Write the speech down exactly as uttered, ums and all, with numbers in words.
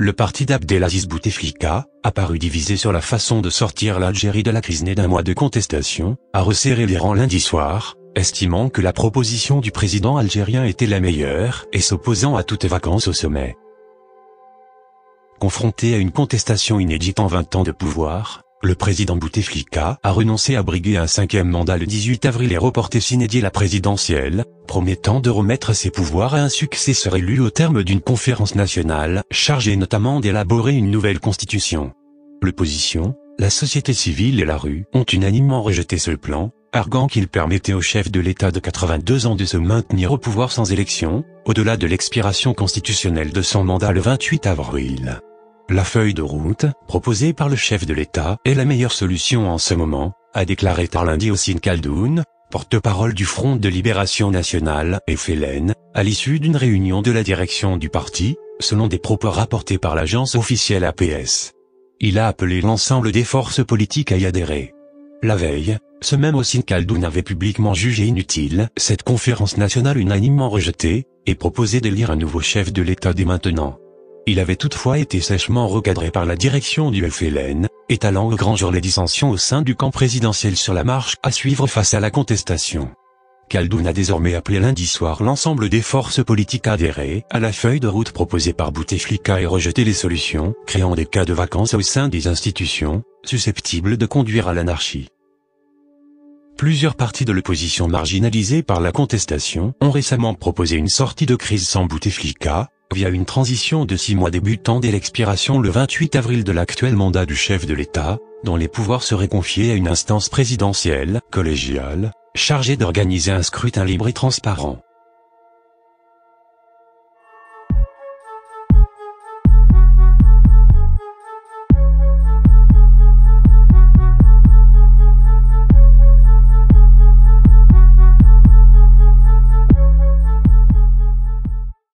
Le parti d'Abdelaziz Bouteflika, apparu divisé sur la façon de sortir l'Algérie de la crise née d'un mois de contestation, a resserré les rangs lundi soir, estimant que la proposition du président algérien était la meilleure et s'opposant à toute vacance au sommet. Confronté à une contestation inédite en vingt ans de pouvoir, le président Bouteflika a renoncé à briguer un cinquième mandat le dix-huit avril et reporté sine die la présidentielle, promettant de remettre ses pouvoirs à un successeur élu au terme d'une conférence nationale, chargée notamment d'élaborer une nouvelle constitution. L'opposition, la société civile et la rue ont unanimement rejeté ce plan, arguant qu'il permettait au chef de l'État de quatre-vingt-deux ans de se maintenir au pouvoir sans élection, au-delà de l'expiration constitutionnelle de son mandat le vingt-huit avril. La feuille de route, proposée par le chef de l'État, est la meilleure solution en ce moment, a déclaré tard lundi Hossein Khaldoun, porte-parole du Front de Libération Nationale, F L N, à l'issue d'une réunion de la direction du parti, selon des propos rapportés par l'agence officielle A P S. Il a appelé l'ensemble des forces politiques à y adhérer. La veille, ce même Hossein Khaldoun avait publiquement jugé inutile cette conférence nationale unanimement rejetée, et proposé d'élire un nouveau chef de l'État dès maintenant. Il avait toutefois été sèchement recadré par la direction du F L N, étalant au grand jour les dissensions au sein du camp présidentiel sur la marche à suivre face à la contestation. Khaldoun a désormais appelé lundi soir l'ensemble des forces politiques à adhérer à la feuille de route proposée par Bouteflika et rejeter les solutions, créant des cas de vacances au sein des institutions, susceptibles de conduire à l'anarchie. Plusieurs partis de l'opposition marginalisés par la contestation ont récemment proposé une sortie de crise sans Bouteflika, via une transition de six mois débutant dès l'expiration le vingt-huit avril de l'actuel mandat du chef de l'État, dont les pouvoirs seraient confiés à une instance présidentielle, collégiale, chargée d'organiser un scrutin libre et transparent.